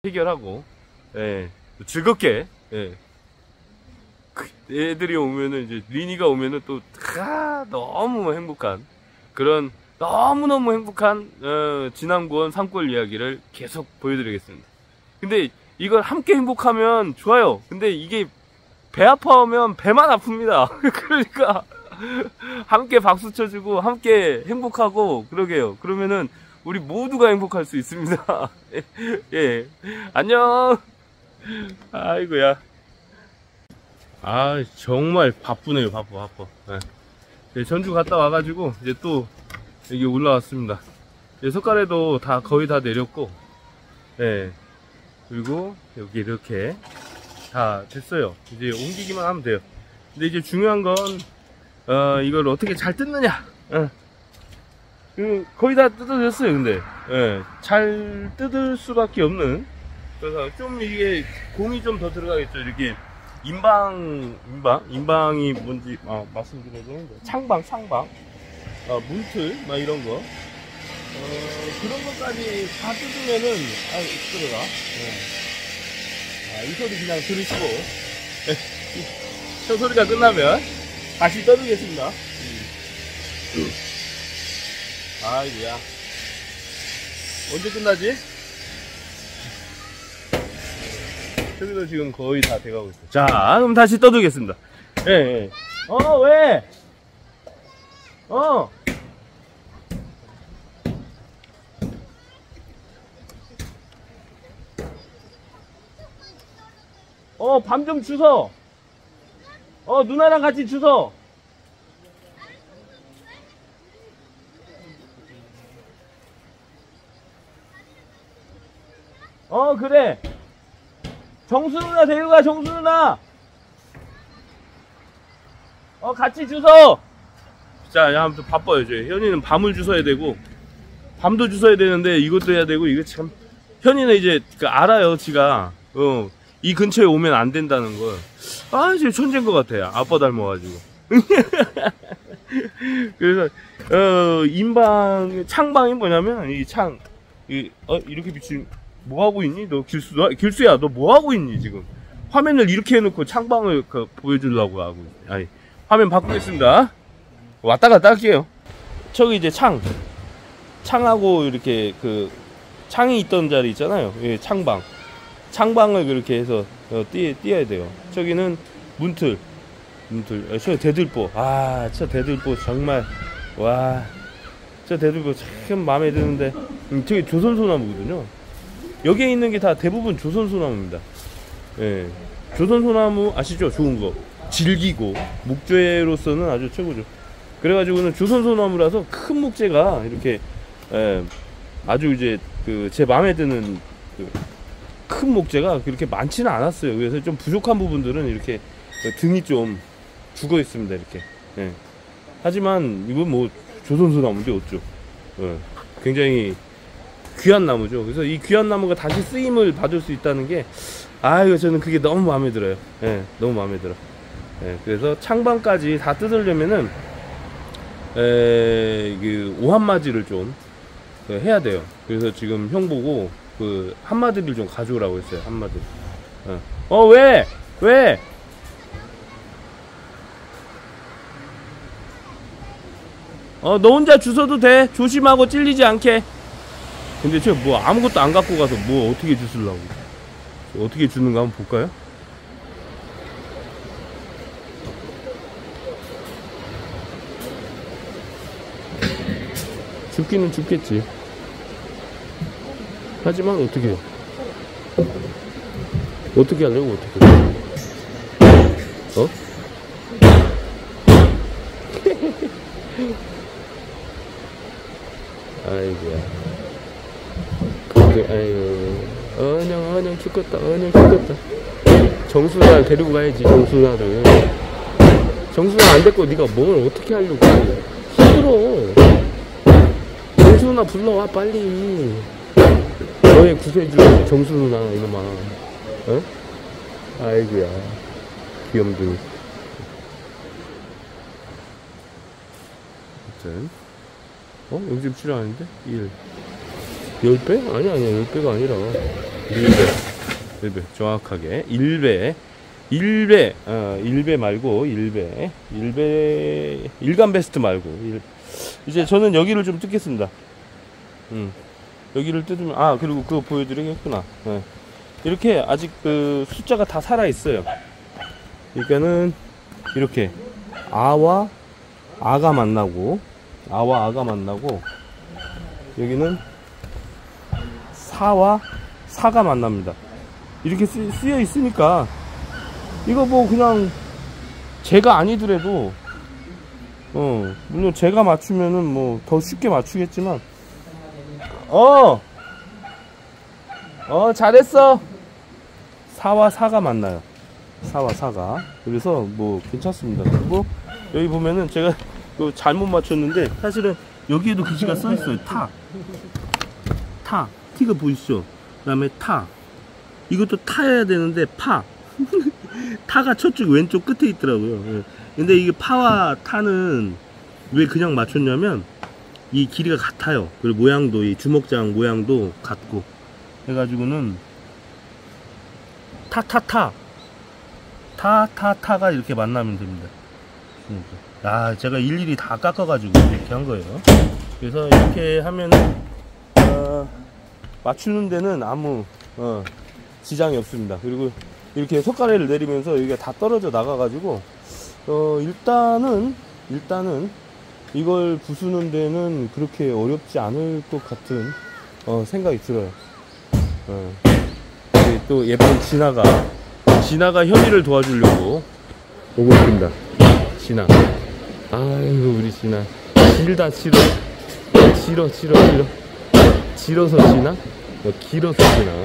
해결하고, 예, 즐겁게, 예. 애들이 오면은, 이제, 리니가 오면은 또, 너무 행복한, 그런, 너무너무 행복한, 진안구원 산골 이야기를 계속 보여드리겠습니다. 근데, 이걸 함께 행복하면 좋아요. 근데 이게, 배 아파오면 배만 아픕니다. 그러니까, 함께 박수 쳐주고, 함께 행복하고, 그러게요. 그러면은, 우리 모두가 행복할 수 있습니다. 예. 안녕. 아이고야. 아, 정말 바쁘네요. 바빠. 예. 전주 갔다 와가지고, 이제 또, 여기 올라왔습니다. 석가래도 다, 거의 다 내렸고, 예. 그리고, 여기 이렇게, 다 됐어요. 이제 옮기기만 하면 돼요. 근데 이제 중요한 건, 이걸 어떻게 잘 뜯느냐. 거의 다 뜯어졌어요. 근데 잘 뜯을 수밖에 없는, 그래서 좀 이게 공이 좀 더 들어가겠죠. 이렇게 인방이 뭔지 말씀드려도 창방 문틀 막 이런 거 그런 것까지 다 뜯으면은 들어가. 이 소리 그냥 들으시고 저 소리가 끝나면 다시 떠들겠습니다. 아이고야. 언제 끝나지? 저기도 지금 거의 다 돼가고 있어요. 자, 그럼 다시 떠들겠습니다. 예. 왜? 밤 좀 주워. 누나랑 같이 주워. 그래. 정수 누나 데리고 가, 정수 누나. 같이 주워. 자, 아무튼 바빠요, 이제. 현이는 밤을 주워야 되고, 밤도 주워야 되는데, 이것도 해야 되고, 이거 참. 현이는 이제, 알아요, 지가. 이 근처에 오면 안 된다는 걸. 진짜 천재인 것 같아요. 아빠 닮아가지고. 그래서, 창방이 뭐냐면, 이렇게 비친, 뭐 하고 있니? 너 길수야, 너 뭐 하고 있니 지금? 화면을 이렇게 해놓고 창방을 보여주려고 하고. 아니, 화면 바꾸겠습니다. 왔다 갔다 할게요. 저기 이제 창하고 이렇게 창이 있던 자리 있잖아요. 예, 창방을 그렇게 해서 띄어야 돼요. 저기는 문틀. 저 대들보. 저 대들보 정말 저 대들보 참 마음에 드는데 저기 조선소나무거든요. 여기에 있는 게 다 대부분 조선소나무입니다. 예. 조선소나무 아시죠? 좋은 거. 질기고, 목재로서는 아주 최고죠. 그래가지고는 조선소나무라서 큰 목재가 이렇게, 아주 이제, 제 마음에 드는 큰 목재가 그렇게 많지는 않았어요. 그래서 좀 부족한 부분들은 이렇게 등이 좀 죽어 있습니다. 이렇게. 예. 하지만 이건 뭐 조선소나무인데 어쩌. 굉장히 귀한 나무죠. 그래서 이 귀한 나무가 다시 쓰임을 받을 수 있다는 게, 저는 그게 너무 마음에 들어요. 예, 너무 마음에 들어. 예, 그래서 창방까지 다 뜯으려면은, 오한마디를 좀 해야 돼요. 그래서 지금 형 보고, 한마디를 좀 가져오라고 했어요. 한마디. 왜? 너 혼자 주워도 돼. 조심하고 찔리지 않게. 근데 제가 뭐 아무것도 안 갖고 가서 뭐 어떻게 주술라고. 어떻게 주는가 한번 볼까요? 죽기는 죽겠지. 하지만 어떻게 해요? 어떻게 하려고 어떻게 해요? 아이고야. 아이고, 죽겠다. 정수나 데리고 가야지, 정수나를. 정수나 안 됐고, 네가 뭘 어떻게 하려고. 힘들어. 정수나 불러와, 빨리. 너의 구세주, 정수나, 이놈아. 아이고야. 귀염둥이. 아무튼. 여기 지금 출연하는데? 10배? 아니야, 10배가 아니라. 1배 정확하게 1배 말고 1배 일간 베스트 말고 이제 저는 여기를 좀 뜯겠습니다. 여기를 뜯으면 그리고 그거 보여드리겠구나. 이렇게 아직 그 숫자가 다 살아 있어요. 그러니까는 이렇게 아와 아가 만나고 여기는 사와 사가 만납니다. 이렇게 쓰여 있으니까 이거 뭐 그냥 제가 아니더라도 물론 제가 맞추면은 뭐 더 쉽게 맞추겠지만 잘했어. 사와 사가 만나요. 사와 사가. 그래서 뭐 괜찮습니다. 그리고 여기 보면은 제가 잘못 맞췄는데 사실은 여기에도 글씨가 써 있어요. T가 보이시죠? 그 다음에 이것도 타야 되는데 타가 저쪽 왼쪽 끝에 있더라고요. 근데 이게 파와 타는 왜 그냥 맞췄냐면 이 길이가 같아요. 그리고 모양도 이 주먹장 모양도 같고 해가지고는 타가 이렇게 만나면 됩니다. 제가 일일이 다 깎아가지고 이렇게 한 거예요. 그래서 이렇게 하면은 맞추는 데는 아무 지장이 없습니다. 그리고 이렇게 손가락을 내리면서 여기가 다 떨어져 나가가지고 일단은 이걸 부수는 데는 그렇게 어렵지 않을 것 같은 생각이 들어요. 또 예쁜 진아가 현이를 도와주려고 오고 있습니다. 진아, 아이고 우리 진아 길어서 진아, 길어서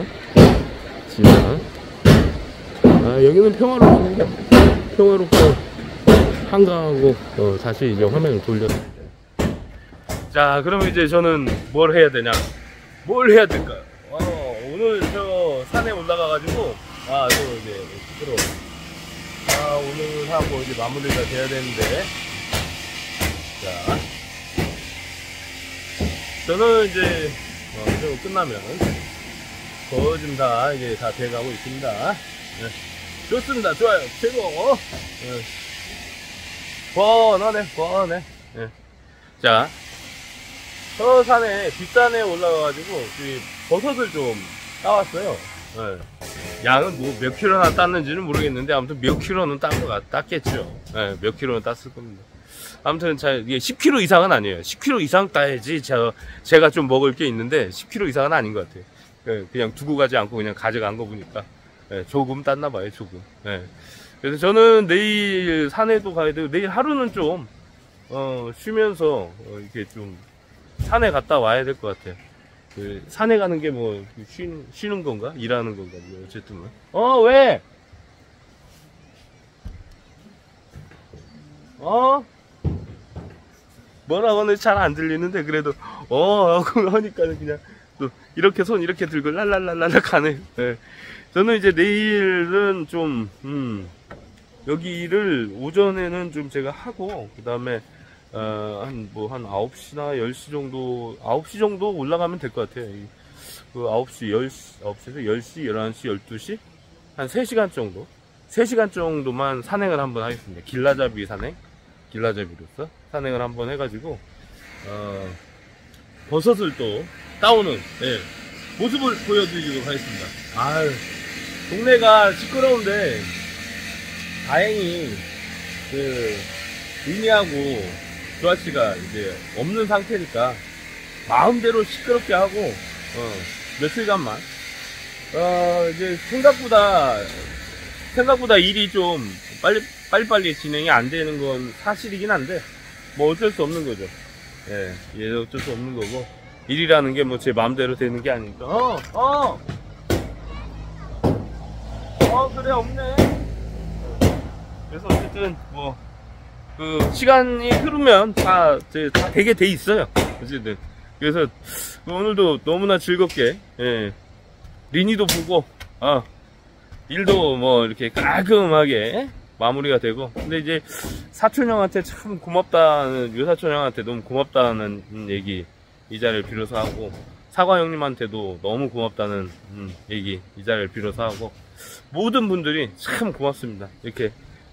진아. 여기는 평화롭고 한가하고 다시 이제 화면을 돌렸습니다. 자, 그러면 이제 저는 뭘 해야 될까? 오늘 저 산에 올라가가지고 또 이제 오늘 하고 이제 마무리가 돼야 되는데, 자, 저는 이제 좀 끝나면 거의 좀 다 이제 다 돼가고 있습니다. 좋습니다. 좋아요. 최고. 권하네. 자, 저 산에 뒷산에 올라가가지고 버섯을 좀 따왔어요. 양은 뭐 몇 킬로나 땄는지는 모르겠는데 아무튼 몇 킬로는 땄겠죠. 몇 킬로는 땄을 겁니다. 아무튼 이게 10kg 이상은 아니에요. 10kg 이상 따야지 제가 좀 먹을 게 있는데 10kg 이상은 아닌 것 같아요. 그냥 두고 가지 않고 그냥 가져간 거 보니까 조금 땄나 봐요. 조금. 그래서 저는 내일 산에도 가야 되고, 내일 하루는 좀 쉬면서 이렇게 좀 산에 갔다 와야 될 것 같아요. 산에 가는 게 뭐 쉬는 건가? 일하는 건가? 뭐 어쨌든 왜? 뭐라고 하는지 잘 안 들리는데 그래도 하고 하니까는 그냥 또 이렇게 손 이렇게 들고 랄랄랄랄라 가네. 저는 이제 내일은 좀 여기를 오전에는 좀 제가 하고, 그 다음에 한 9시나 10시 정도 9시 정도 올라가면 될 것 같아요. 그 9시에서 10시 11시 12시 한 3시간 정도만 산행을 한번 하겠습니다. 길라잡이 산행, 길라잡이로서 산행을 한번 해가지고 버섯을 또 따오는 모습을 보여드리도록 하겠습니다. 동네가 시끄러운데 다행히 의미하고 조아씨가 이제 없는 상태니까 마음대로 시끄럽게 하고 며칠간만 이제 생각보다 일이 좀 빨리빨리 진행이 안 되는 건 사실이긴 한데 뭐 어쩔 수 없는 거죠. 어쩔 수 없는 거고, 일이라는 게 뭐 제 마음대로 되는 게 아니니까. 그래, 없네. 그래서 어쨌든 뭐 시간이 흐르면 다 되게 돼 있어요. 어쨌든 그래서 오늘도 너무나 즐겁게 리니도 보고 일도 뭐 이렇게 깔끔하게 마무리가 되고, 근데 이제 사촌 형한테 참 고맙다는, 유사촌 형한테 너무 고맙다는 얘기 이 자리를 빌어서 하고, 사과 형님한테도 너무 고맙다는 얘기 이 자리를 빌어서 하고, 모든 분들이 참 고맙습니다. 이렇게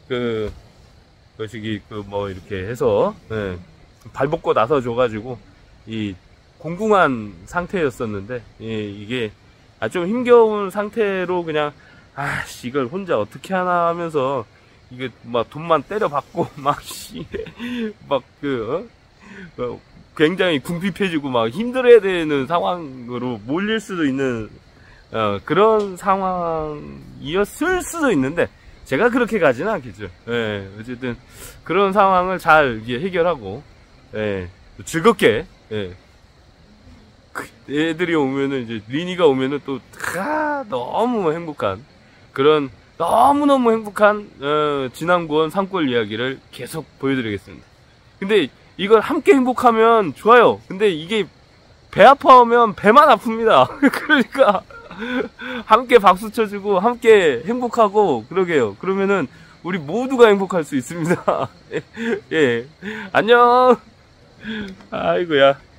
이렇게 해서 발벗고 나서 줘가지고 이 공공한 상태였었는데, 이게 좀 힘겨운 상태로 그냥 이걸 혼자 어떻게 하나 하면서 이게 막 돈만 때려받고 굉장히 궁핍해지고 막 힘들어야 되는 상황으로 몰릴 수도 있는 그런 상황이었을 수도 있는데, 제가 그렇게 가지는 않겠죠. 어쨌든 그런 상황을 잘 해결하고 즐겁게 애들이 오면은, 이제 리니가 오면은 또 너무 행복한 그런, 너무너무 행복한 진안구원 산골 이야기를 계속 보여드리겠습니다. 근데 이걸 함께 행복하면 좋아요. 근데 이게 배 아파오면 배만 아픕니다. 그러니까 함께 박수 쳐주고 함께 행복하고 그러게요. 그러면은 우리 모두가 행복할 수 있습니다. 예, 안녕. 아이고야.